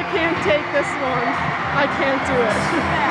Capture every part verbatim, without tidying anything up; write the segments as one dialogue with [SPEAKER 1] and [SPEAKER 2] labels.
[SPEAKER 1] I can't take this one. I can't do it.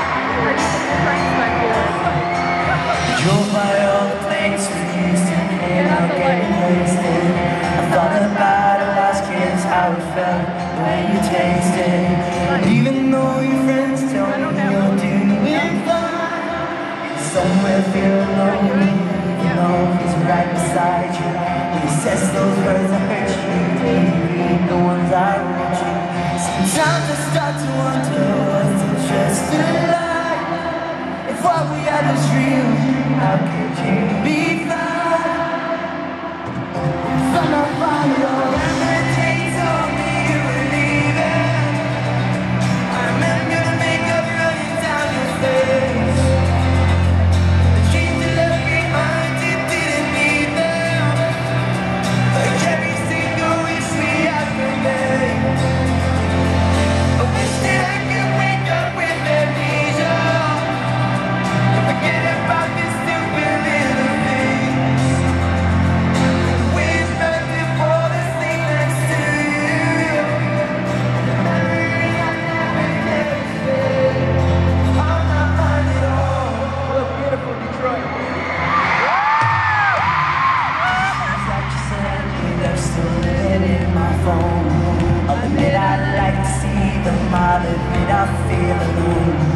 [SPEAKER 2] You drove by all the places we used to hang out, getting wasted. I thought about our last kiss, how it felt, the way you tasted. Even though your friends tell me you're doing fine, somewhere feeling lonely, you know he's right beside you. When he says those words that hurt you, do you read the ones I wrote you? Sometimes I start to wonder, was it just a lie? If what we had was real, how could you be fine? If I'm not fine at all. Remember the day you told me you were leaving. I remember the makeup running down your face. The dreams you left behind, you didn't need them. Like every single wish we had for made. I wish that I could wake up with amnesia and forget about this stupid little things. The wind's nothing for the thing next to you. The memory I never get to fade. I'm not mine at all.
[SPEAKER 3] Look beautiful, Detroit.
[SPEAKER 2] It's like you said, you left still living in my phone. I'll admit I'd like to see them, I'll admit I feel alone.